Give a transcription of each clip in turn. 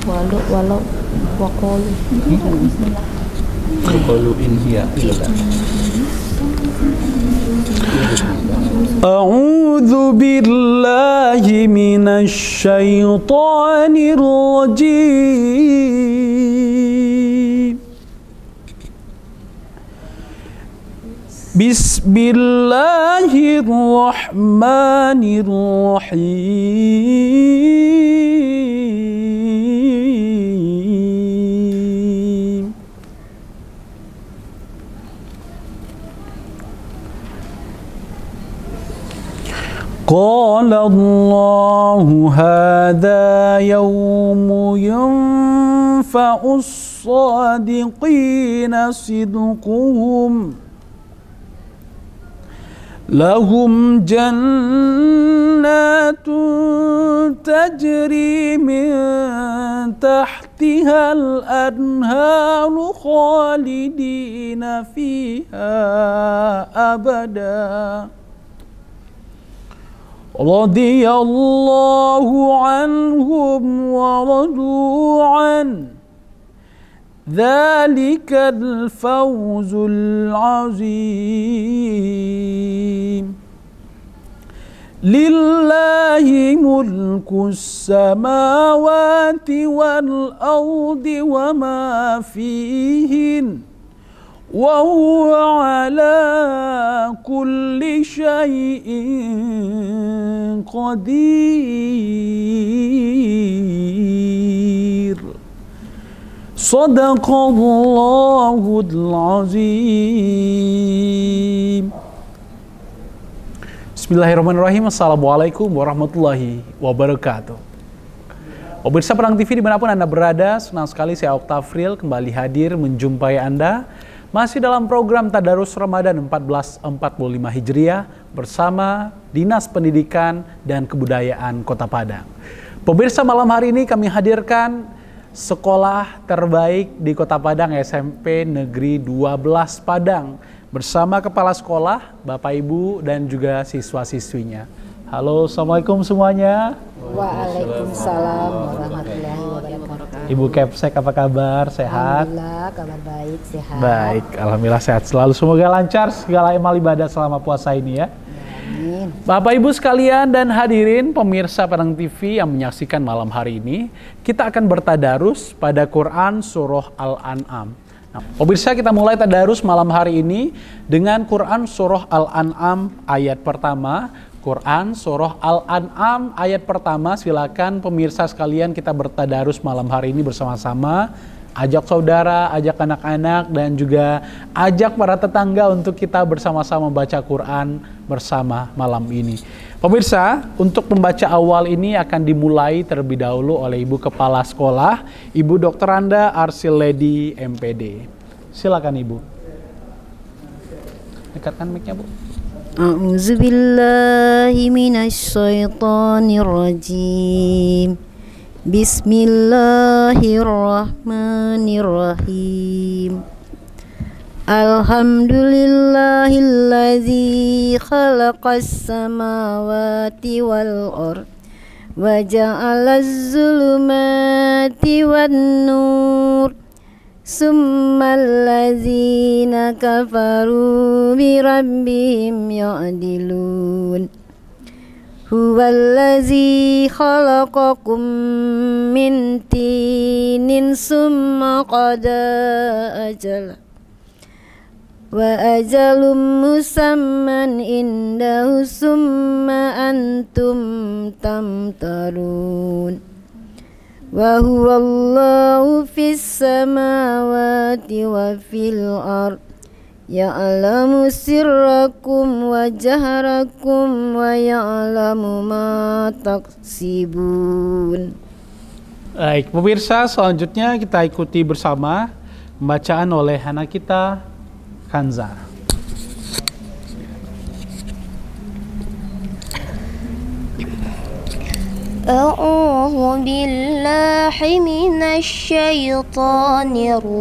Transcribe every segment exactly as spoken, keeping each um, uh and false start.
walau walau waqalu waqalu in hiya illa A'udzu billahi minasy syaithanir rajim. Bismillahirrahmanirrahim. Qala Allahu hadha yawmu yanfa'us sadiqina sidquhum lahum jannatun tajri min tahtihal anharu khalidina fiha abada radiyallahu anhum wa radu an dzalikal fawzul azim lillahi mulkus samawati wal ardi wa ma fihin wa huwa ala kulli syai'in qadir. Shadaqallahul azim. Bismillahirrahmanirrahim. Assalamualaikum warahmatullahi wabarakatuh. Pemirsa Padang T V dimanapun Anda berada, senang sekali saya Oktafril kembali hadir menjumpai Anda masih dalam program Tadarus Ramadan seribu empat ratus empat puluh lima Hijriah bersama Dinas Pendidikan dan Kebudayaan Kota Padang. Pemirsa, malam hari ini kami hadirkan sekolah terbaik di Kota Padang, S M P Negeri dua belas Padang, bersama Kepala Sekolah, Bapak Ibu dan juga siswa-siswinya. Halo, Assalamualaikum semuanya. Waalaikumsalam warahmatullahi wabarakatuh. Ibu Kepsek, apa kabar? Sehat? Alhamdulillah, kabar baik, sehat. Baik, alhamdulillah sehat selalu. Semoga lancar segala amal ibadah selama puasa ini ya. Amin. Bapak Ibu sekalian dan hadirin pemirsa Padang T V yang menyaksikan malam hari ini, kita akan bertadarus pada Quran Surah Al-An'am. Nah, pemirsa, kita mulai tadarus malam hari ini dengan Quran Surah Al-An'am ayat pertama. Quran Surah Al-An'am ayat pertama. Silakan pemirsa sekalian kita bertadarus malam hari ini bersama-sama. Ajak saudara, ajak anak-anak dan juga ajak para tetangga untuk kita bersama-sama membaca Quran bersama malam ini. Pemirsa, untuk pembaca awal ini akan dimulai terlebih dahulu oleh Ibu Kepala Sekolah, Ibu Doktor Anda Arsil Lady M P D. Silakan Ibu. Dekatkan mic-nya, Bu. A'udzu billahi minasy syaithanir rajim. Bismillahirrahmanirrahim. Alhamdulillahilladzi khalaqas samawati wal ardh wa ja'alaz zulumati wan nur. Summal ladzina kafaru bi rabbihim ya'dilun. Huwallazi khalaqakum min tinin summa qada ajala wa ajalum musamman indahu summa antum tamtarun. Wa huwallahu fis samawati wa fil ard ya'lamu sirrakum wa jahrakum wa ya'lamu ma taksibun. Baik, pemirsa, selanjutnya kita ikuti bersama pembacaan oleh anak kita Kanza. أعوذ بالله من الشيطان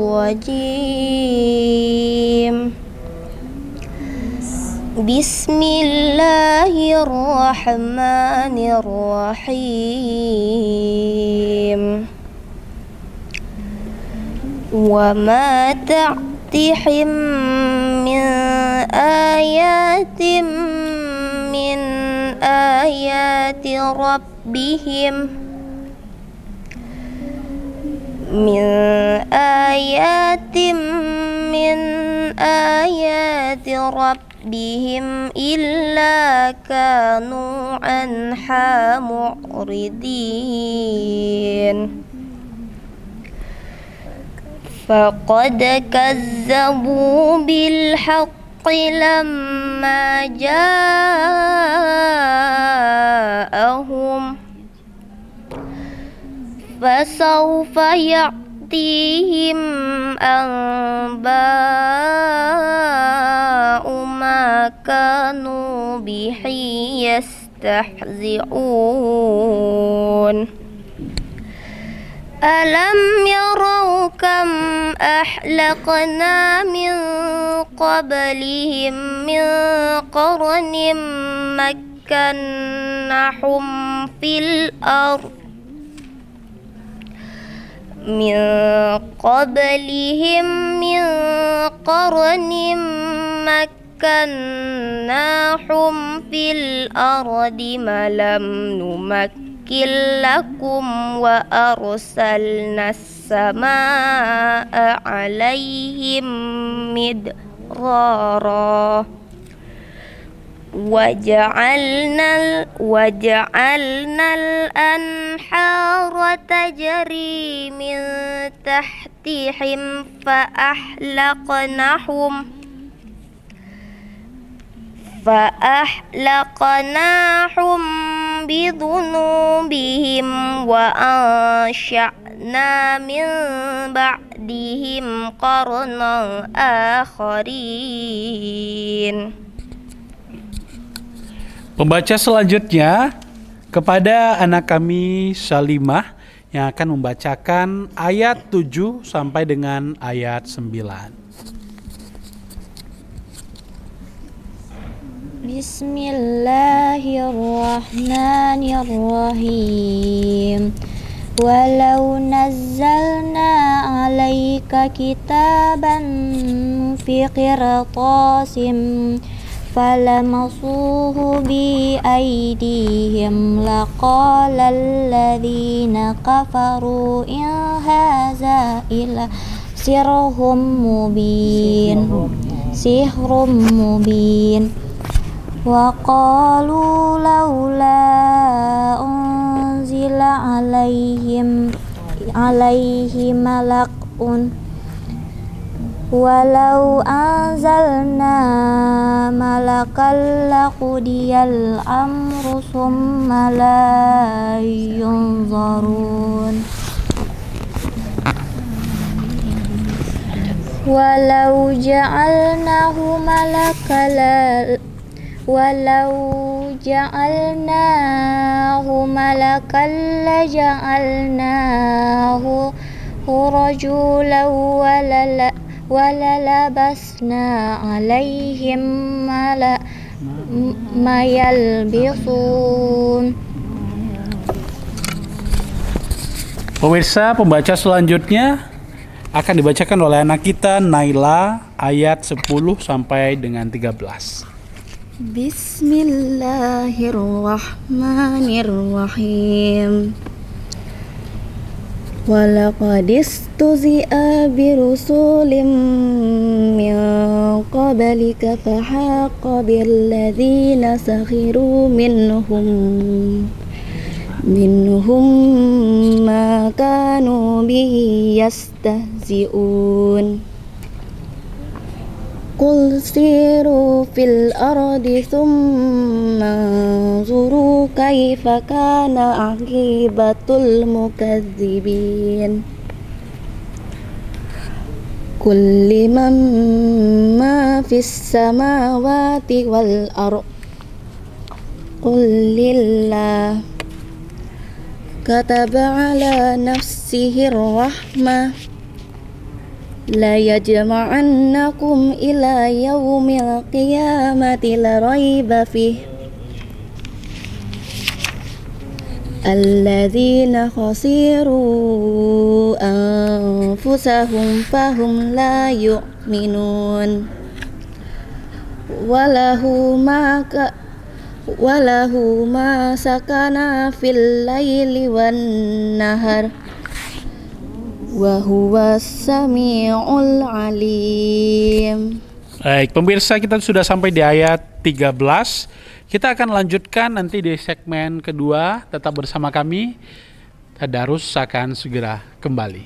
الرجيم بسم الله الرحمن الرحيم وما تأتيهم من آيات من آيات ربهم من آيات من آيات ربهم إلا كانوا عنها معرضين فقد كذبوا بالحق لما جاءهم فسوف يأتيهم أنباء ما كانوا به يستهزئون ألم يروا كم أهلكنا من قبلهم من قرن مكناهم في الأرض من قبلهم من قرن مكناهم في الأرض ما لم نمكن لكم وأرسلنا السماء عليهم مدرارا وجعلنا وجعلنا الأنهار تجري من تحتهم فأهلكناهم فأهلكناهم بذنوبهم وأنشأنا من بعدهم قرنا آخرين. Pembaca selanjutnya kepada anak kami Salimah yang akan membacakan ayat tujuh sampai dengan ayat sembilan. Bismillahirrahmanirrahim. Walau nazzalna alaika kitaban fi qirtasim falamasuhu bi aydihim laqala alladhina kafaru in hadza illa sirhum mubin sihrum mubin wa qalu laula unzila alaihim alaihi malakun walau anzalna malakal laqudiyal amru summa la yunzarun walau ja'alnahu malakal walau ja'alnahu malakal laja'alnahu rajulan walala walalabasna alaihim mala mayalbisun. Pemirsa, pembaca selanjutnya akan dibacakan oleh anak kita Naila ayat sepuluh sampai dengan tiga belas. Bismillahirrahmanirrahim. Walaqad istuzi'a birusulim min qablika fahaqa billadzina sakhiru minhum minhum ma kanu bihi yastahzi'un. Qul siru fil ardi thumma zuru kaifa kana aqibatul mukadzibin. Qul liman ma fis samawati wal ard qul lillah kataba ala nafsihi rahmah la yajma'annakum ila yaumil qiyamati la raiba fih alladzina khasiru anfusahum أنفسهم فهم لا يؤمنون وله ما ك وله ما سكن في الليل والنهار وهو السميع العليم. Baik, pemirsa, kita sudah sampai di ayat tiga belas. Kita akan lanjutkan nanti di segmen kedua. Tetap bersama kami. Tadarus akan segera kembali.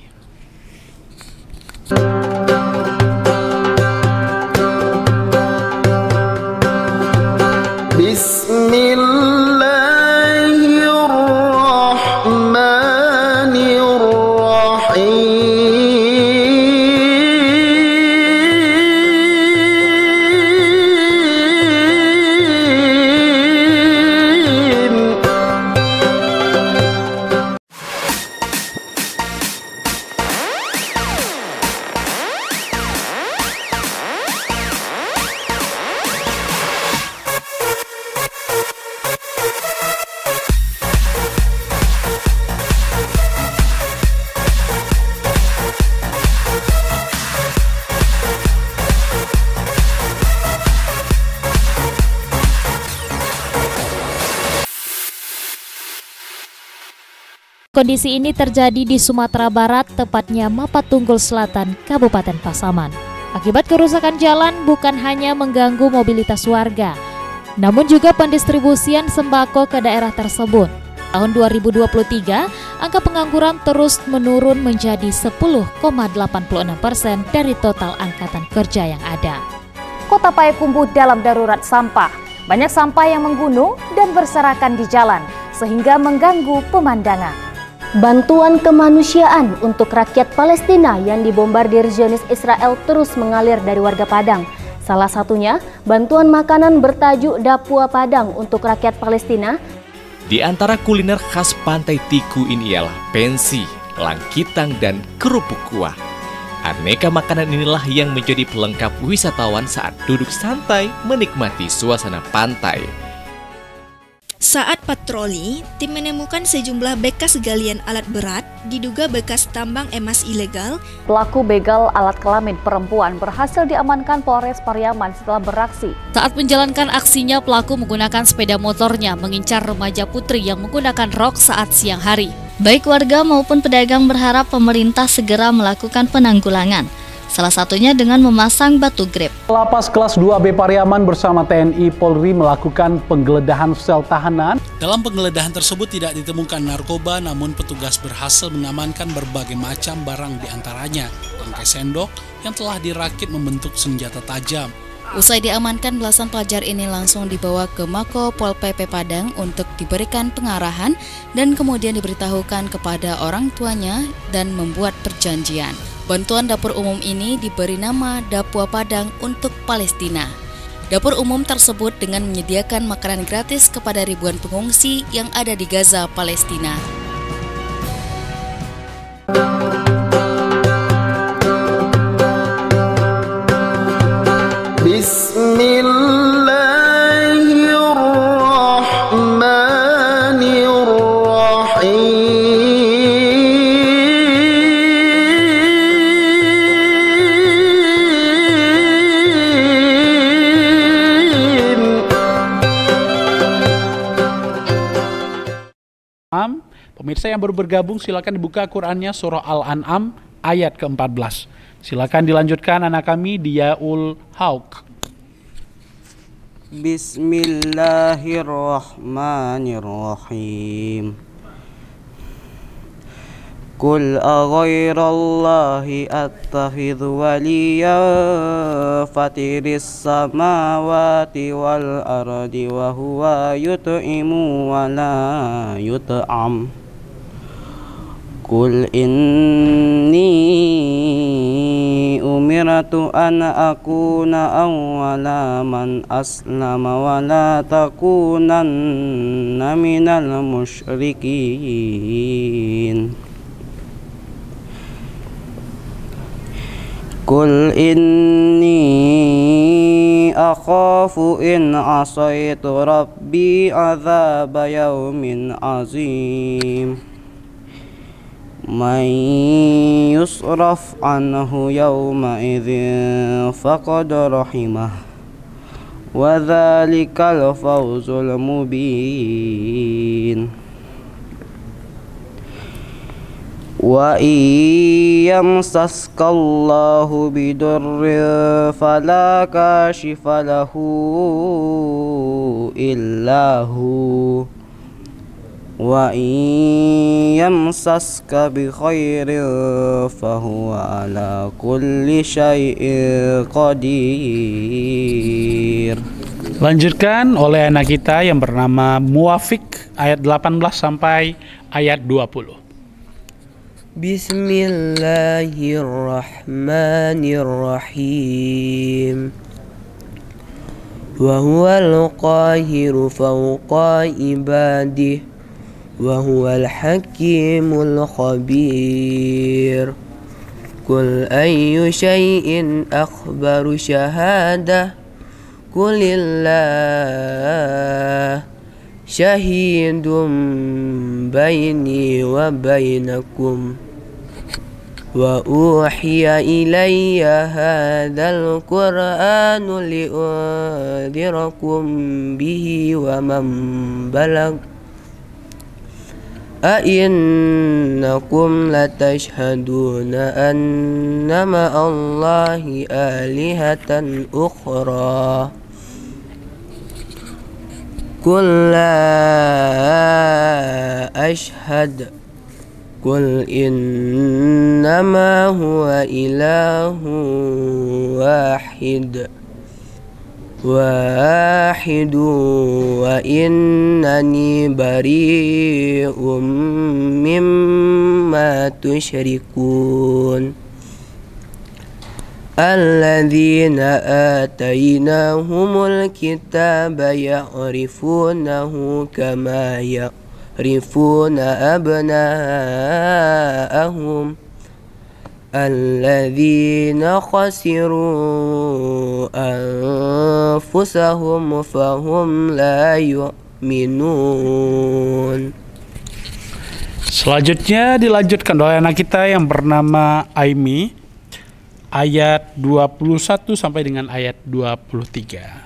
Kondisi ini terjadi di Sumatera Barat, tepatnya Mapatunggul Selatan, Kabupaten Pasaman. Akibat kerusakan jalan bukan hanya mengganggu mobilitas warga, namun juga pendistribusian sembako ke daerah tersebut. Tahun dua ribu dua puluh tiga, angka pengangguran terus menurun menjadi sepuluh koma delapan puluh enam persen dari total angkatan kerja yang ada. Kota Payakumbuh dalam darurat sampah. Banyak sampah yang menggunung dan berserakan di jalan, sehingga mengganggu pemandangan. Bantuan kemanusiaan untuk rakyat Palestina yang dibombardir Zionis Israel terus mengalir dari warga Padang. Salah satunya, bantuan makanan bertajuk Dapua Padang untuk rakyat Palestina. Di antara kuliner khas Pantai Tiku ini ialah pensi, langkitang, dan kerupuk kuah. Aneka makanan inilah yang menjadi pelengkap wisatawan saat duduk santai menikmati suasana pantai. Saat patroli, tim menemukan sejumlah bekas galian alat berat, diduga bekas tambang emas ilegal. Pelaku begal alat kelamin perempuan berhasil diamankan Polres Pariaman setelah beraksi. Saat menjalankan aksinya, pelaku menggunakan sepeda motornya mengincar remaja putri yang menggunakan rok saat siang hari. Baik warga maupun pedagang berharap pemerintah segera melakukan penanggulangan. Salah satunya dengan memasang batu grep. Lapas kelas dua B Pariaman bersama T N I Polri melakukan penggeledahan sel tahanan. Dalam penggeledahan tersebut tidak ditemukan narkoba, namun petugas berhasil mengamankan berbagai macam barang, diantaranya tangkai sendok yang telah dirakit membentuk senjata tajam. Usai diamankan, belasan pelajar ini langsung dibawa ke Mako Pol P P Padang untuk diberikan pengarahan dan kemudian diberitahukan kepada orang tuanya dan membuat perjanjian. Bantuan dapur umum ini diberi nama Dapua Padang untuk Palestina. Dapur umum tersebut dengan menyediakan makanan gratis kepada ribuan pengungsi yang ada di Gaza, Palestina. Pemirsa yang baru bergabung, silakan dibuka Qurannya surah Al-An'am ayat ke empat belas. Silakan dilanjutkan anak kami Diyaul Hauq. Bismillahirrahmanirrahim. Qul aghairallahi attakhidhu waliya fatiris samawati wal ardi wa huwa yut'imu wa la yut'am. Qul inni umirtu an akuna awwala man aslama wa la takunanna minal musyrikin. Qul inni akhafu in asaitu rabbi azaba yaumin azim. من يصرف عنه يومئذ فقد رحمه وذلك الفوز المبين وإن يمسسك الله بضر فلا كاشف له إلا هو وإن يمسسك بخير فهو على كل شيء قدير. Lanjutkan oleh anak kita yang bernama Muwafiq ayat delapan belas sampai ayat dua puluh. Bismillahirrahmanirrahim. Wa huwal qahiru fawqa ibadihi wa huwal hakimul khabir. Qul ayyu syai'in akhbaru syahadah Qulillah syahidun baini wa bainakum wa uhiya ilayya hadzal qur'anu li'undhirakum bihi wa man balag a innakum latashhaduna anna ma'allahi alihatan ukhra Qul la ashhad Qul innama huwa ilahu wahid wahidu wa innani bari'um mimma tusyrikun Alladzina atainahumul kitaba ya'rifunahu kama ya'rifuna abna'ahum Alladzina khasiru anfusahum fahum la yu'minun. Selanjutnya dilanjutkan oleh anak kita yang bernama Aimi ayat dua puluh satu sampai dengan ayat dua puluh tiga.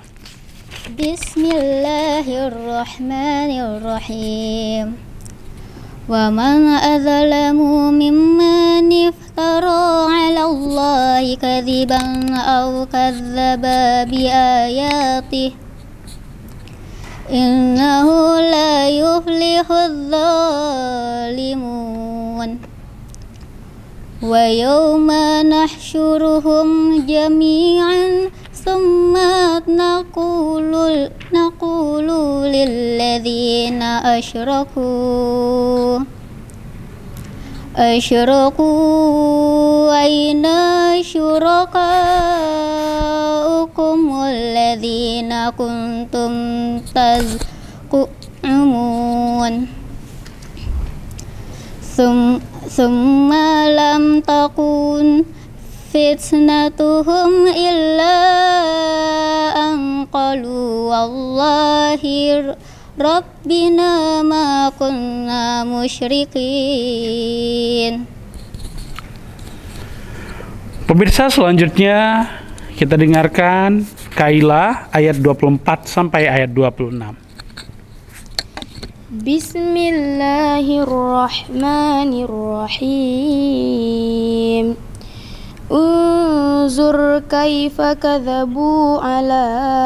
Bismillahirrahmanirrahim. Wa man adzlamu mimman iftara 'ala Allahi kadziban aw kadzdzaba bi ayatihi innahu la yuflihudz zalimun. Wa yawma nahsyuruhum jami'an summa naqulu naqulu lilladzina asyraku asyraku aina syurakaukum alladzina kuntum tazkumun Sum Summa lam takun fitnatuhum illa an qalu wallahi rabbina ma kunna musyrikin. Pemirsa, selanjutnya kita dengarkan Kailah ayat dua puluh empat sampai ayat dua puluh enam. Bismillahirrahmanirrahim. Unzur kaifa kadzabu ala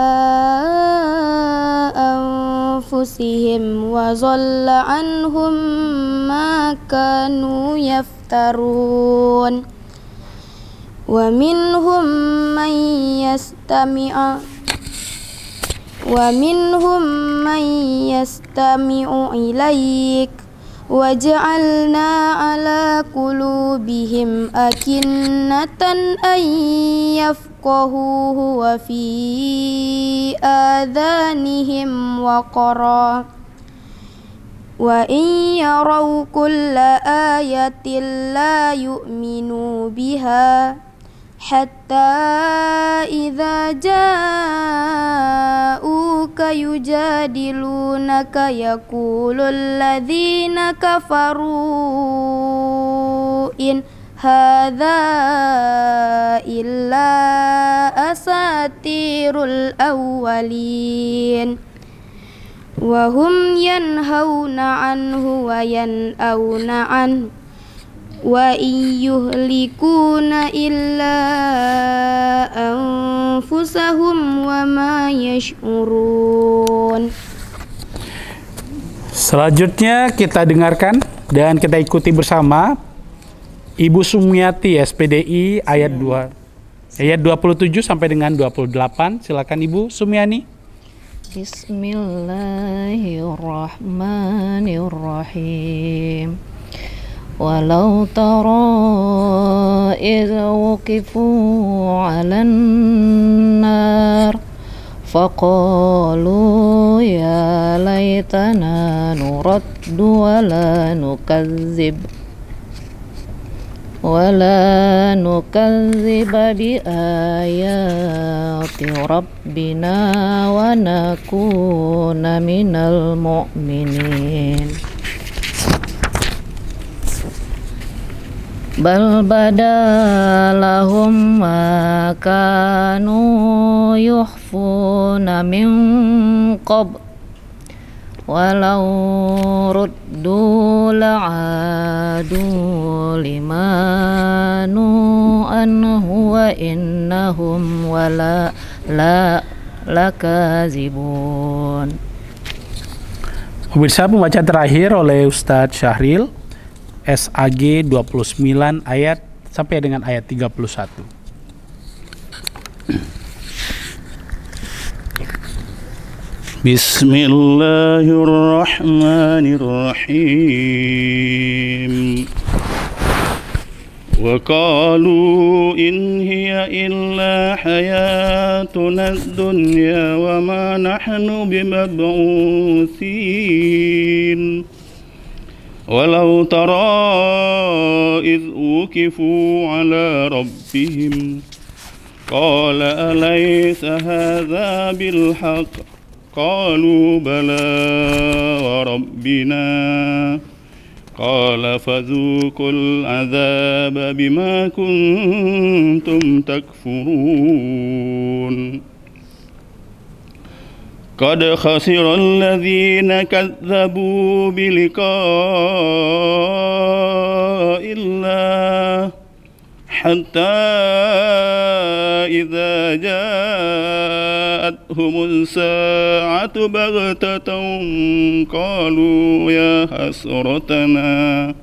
anfusihim wa dhalla anhum ma kanu yaftarun. Wa minhum man yastami'u Wa minhum man yastami'u ilaik wa ja'alna ala qulubihim akinnatan an yafqahuhu wa fi adhanihim waqara wa in yaraw kulla ayatin la yu'minu biha حتى إذا جاءوك يجادلونك يقول الذين كفروا إن هذا إلا أساطير الأولين وهم ينهون عنه وينأون عنه وإن يهلكون إلا أنفسهم وما يشعرون. Selanjutnya kita dengarkan dan kita ikuti bersama Ibu Sumiati S P D I ayat dua ayat dua puluh tujuh sampai dengan dua puluh delapan. Silakan Ibu Sumiani. Bismillahirrahmanirrahim. Walau tara idza wuqifu 'alan nar faqalu ya laitana nuraddu wa la nukazzib wa la nukazzib bi ayati rabbina wa nakuna minal mu'minin. Bal badalahum ma kanu yukhfuna min qabl walau ruddu la'adu limanu anhu wa innahum wala la lakazibun. Pemirsa, pembaca terakhir oleh Ustadz Syahril S A G dua puluh sembilan ayat sampai dengan ayat tiga puluh satu. Bismillahirrahmanirrahim. Wa qalu in hiya illa hayatuna ad-dunya wa ma nahnu bimab'utsin. Walau tara idh wukifu ala rabbihim qala alaysa hadha bilhaq qalu bala wa rabbina qala fadhuqul adhaba bima kuntum takfurun. Qad khasira alladhina kadzabu biliqa'illah hatta idza ja'atuhum sa'atu baghtatan qalu ya hasratana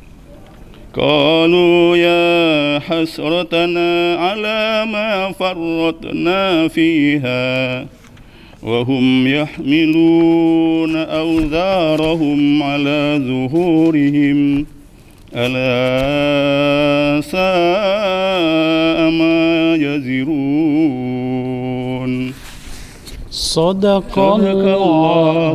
qalu ya hasratana ala ma farratna fiha وهم يحملون أوزارهم على ظهورهم ألا ساء ما يزرون. صدق الله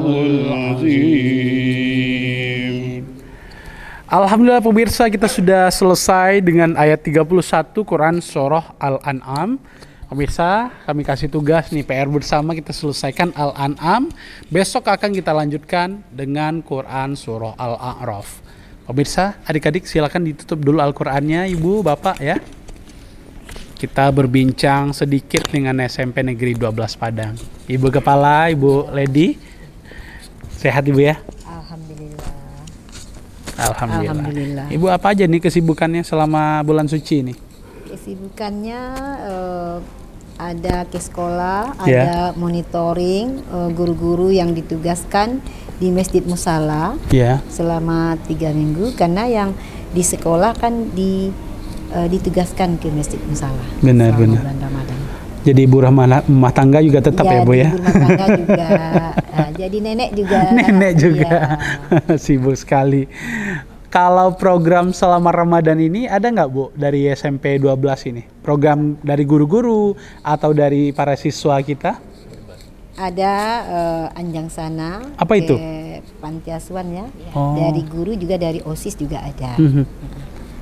العظيم. Alhamdulillah pemirsa, kita sudah selesai dengan ayat tiga puluh satu Quran Surah Al-An'am. Pemirsa, kami kasih tugas nih P R bersama, kita selesaikan Al-An'am. Besok akan kita lanjutkan dengan Quran Surah Al-A'raf. Pemirsa, adik-adik silakan ditutup dulu Al-Qur'annya, Ibu, Bapak ya. Kita berbincang sedikit dengan S M P Negeri dua belas Padang. Ibu Kepala, Ibu Lady, sehat Ibu ya? Alhamdulillah. Alhamdulillah. Alhamdulillah. Ibu apa aja nih kesibukannya selama bulan suci ini? Kesibukannya uh, ada ke sekolah, Yeah. ada monitoring uh, guru-guru yang ditugaskan di Masjid Musala Yeah. selama tiga minggu, karena yang di sekolah kan di uh, ditugaskan ke Masjid Musala. Benar-benar. Bulan Ramadan. Jadi ibu rumah, rumah tangga juga tetap ya, Ya, Bu di ya? rumah tangga juga. Nah, jadi nenek juga. Nenek juga. Ya. Sibuk sekali. Kalau program selama Ramadan ini ada nggak Bu dari S M P dua belas ini? Program dari guru-guru atau dari para siswa kita? Ada uh, Anjang Sana. Apa itu? Panti Asuhan ya. Oh. Dari guru juga, dari OSIS juga ada. Mm-hmm.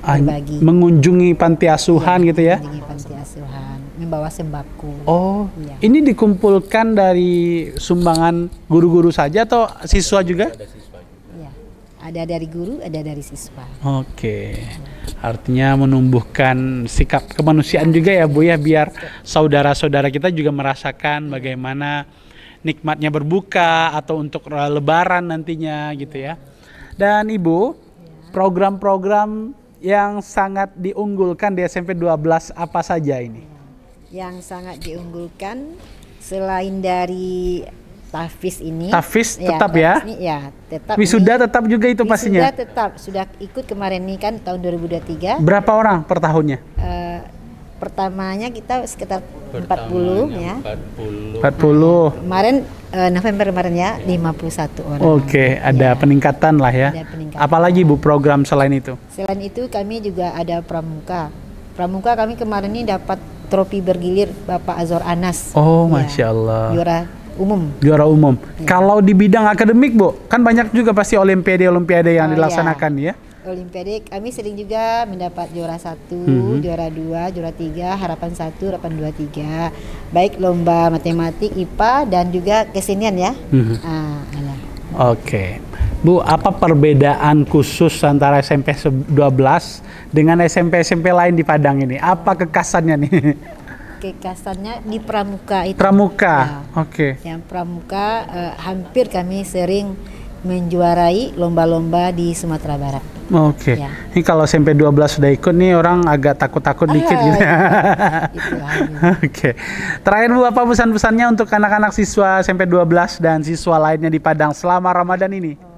berbagi. Mengunjungi panti asuhan ya, gitu ya? Mengunjungi panti asuhan, membawa sembako. Oh, ya. Ini dikumpulkan dari sumbangan guru-guru saja atau siswa juga? Ada siswa juga. Ya, ada dari guru, ada dari siswa. Oke, artinya menumbuhkan sikap kemanusiaan juga ya Bu ya, biar saudara-saudara kita juga merasakan bagaimana nikmatnya berbuka atau untuk lebaran nantinya gitu ya. Dan Ibu, program-program yang sangat diunggulkan di S M P dua belas apa saja ini? Yang sangat diunggulkan selain dari tahfiz ini. Tahfiz tetap ya? Ini, ya, tetap. Wisuda ini, tetap juga itu pastinya? Wisuda tetap, sudah ikut kemarin ini kan tahun dua ribu dua puluh tiga. Berapa orang per tahunnya? Uh, pertamanya kita sekitar empat puluh ya. empat puluh. Nah, kemarin uh, November kemarin ya lima puluh satu orang. Oke, ada ya. peningkatan lah ya. Ada peningkatan. Apalagi Bu program selain itu? Selain itu kami juga ada pramuka. Pramuka kami kemarin ini dapat trofi bergilir Bapak Azhar Anas. Oh, ya, Masya Allah. Juara umum. Juara umum. Ya. Kalau di bidang akademik Bu, kan banyak juga pasti olimpiade-olimpiade yang oh, dilaksanakan ya. ya? Olimpiade kami sering juga mendapat juara satu, mm-hmm. juara dua, juara tiga, harapan satu, harapan dua, tiga. Baik lomba matematik, I P A dan juga kesenian ya. Mm-hmm. Ah, Oke, okay. Bu, apa perbedaan khusus antara S M P dua belas dengan S M P S M P lain di Padang ini? Apa kekasannya nih? Kekasannya di pramuka itu. Pramuka, ya. Oke. Okay. Yang pramuka uh, hampir kami sering menjuarai lomba-lomba di Sumatera Barat. Oke, okay. ya. Ini kalau S M P dua belas sudah ikut nih orang agak takut-takut ah, dikit gitu. Iya. Oke, okay. Terakhir Bu, apa pesan-pesannya untuk anak-anak siswa S M P dua belas dan siswa lainnya di Padang selama Ramadan ini? Oh,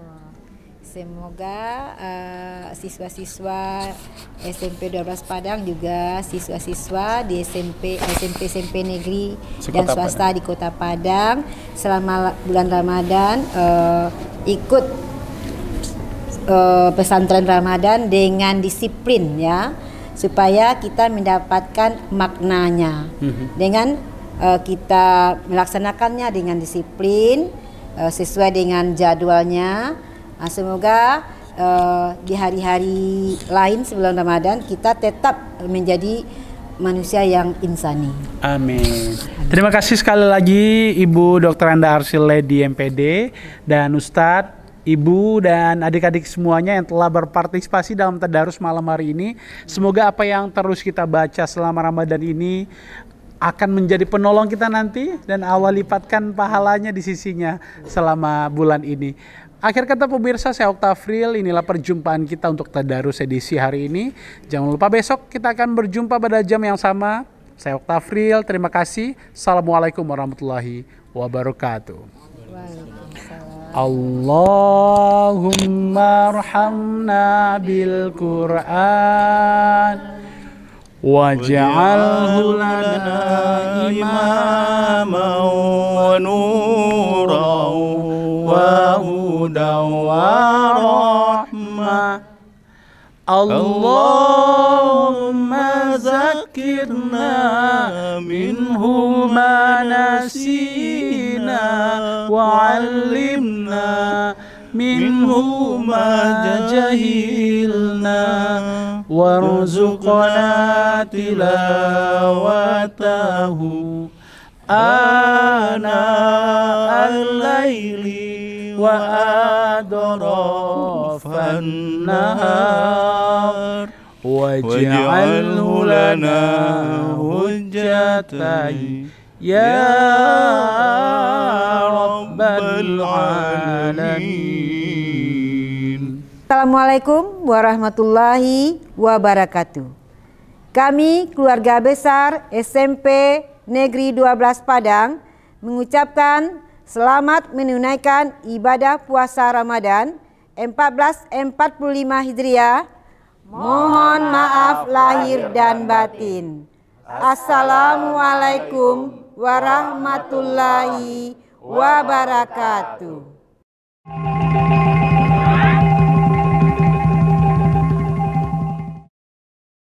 semoga uh, siswa-siswa S M P dua belas Padang juga siswa-siswa di S M P S M P S M P negeri dan swasta Padang. Di Kota Padang selama bulan Ramadan uh, ikut Uh, pesantren Ramadan dengan disiplin ya, supaya kita mendapatkan maknanya. Mm-hmm. Dengan uh, kita melaksanakannya dengan disiplin uh, sesuai dengan jadwalnya. Nah, semoga uh, di hari-hari lain sebelum Ramadan kita tetap menjadi manusia yang insani. Amin. Terima kasih sekali lagi Ibu Dokter Anda Arsile di M P D dan Ustadz, Ibu dan adik-adik semuanya yang telah berpartisipasi dalam tadarus malam hari ini. Semoga apa yang terus kita baca selama Ramadan ini akan menjadi penolong kita nanti dan Allah lipatkan pahalanya di sisinya selama bulan ini. Akhir kata pemirsa, saya Oktafril, inilah perjumpaan kita untuk tadarus edisi hari ini. Jangan lupa besok kita akan berjumpa pada jam yang sama. Saya Oktafril, terima kasih. Assalamualaikum warahmatullahi wabarakatuh. Allahumma arhamna bil Qur'an waj'alhu lana imaman wa nuran wa hudan wa rahmah. Allahumma zakirna minhu ma nasina wa 'allimna minhu ma jahilna warzuqna tilawatahu ana al-laili wa adrafan nahar waj'alhu lana hujjatan ya rabbal alamin. Assalamualaikum warahmatullahi wabarakatuh. Kami keluarga besar S M P Negeri dua belas Padang mengucapkan selamat menunaikan ibadah puasa Ramadan seribu empat ratus empat puluh lima Hijriah. Mohon maaf lahir dan batin. Assalamualaikum warahmatullahi wabarakatuh.